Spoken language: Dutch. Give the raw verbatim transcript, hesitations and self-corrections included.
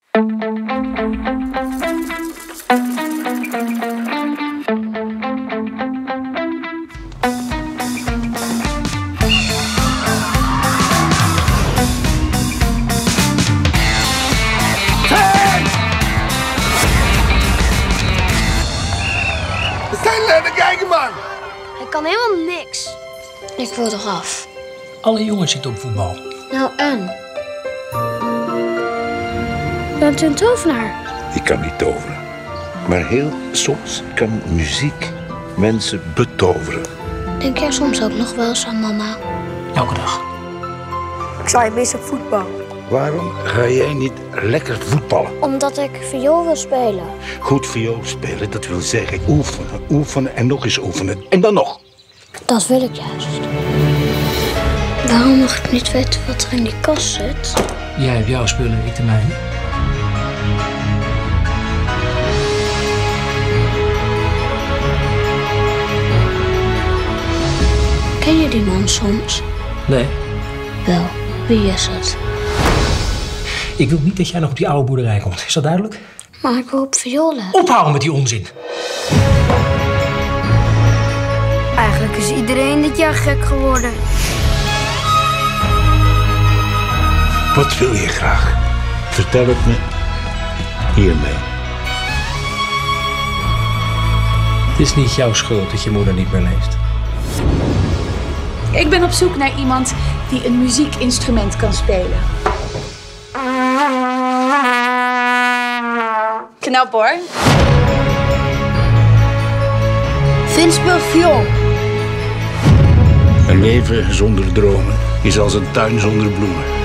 Kijken, man! Hij kan helemaal niks. Ik wil toch af. Alle jongens zitten op voetbal. Nou en? Bent u een tovenaar? Ik kan niet toveren. Maar heel soms kan muziek mensen betoveren. Denk jij soms ook nog wel eens aan mama? Elke dag. Ik sla je mis op voetbal. Waarom ga jij niet lekker voetballen? Omdat ik viool wil spelen. Goed viool spelen, dat wil zeggen oefenen, oefenen en nog eens oefenen. En dan nog. Dat wil ik juist. Waarom mag ik niet weten wat er in die kast zit? Jij hebt jouw spullen, ik de mijne. Ken je die man soms? Nee. Wel, wie is het? Ik wil niet dat jij nog op die oude boerderij komt. Is dat duidelijk? Maar ik wil op violen. Ophouden met die onzin. Eigenlijk is iedereen dit jaar gek geworden. Wat wil je graag? Vertel het me hiermee. Het is niet jouw schuld dat je moeder niet meer leeft. Ik ben op zoek naar iemand die een muziekinstrument kan spelen. Knap hoor. Vin speelt viool. Een leven zonder dromen is als een tuin zonder bloemen.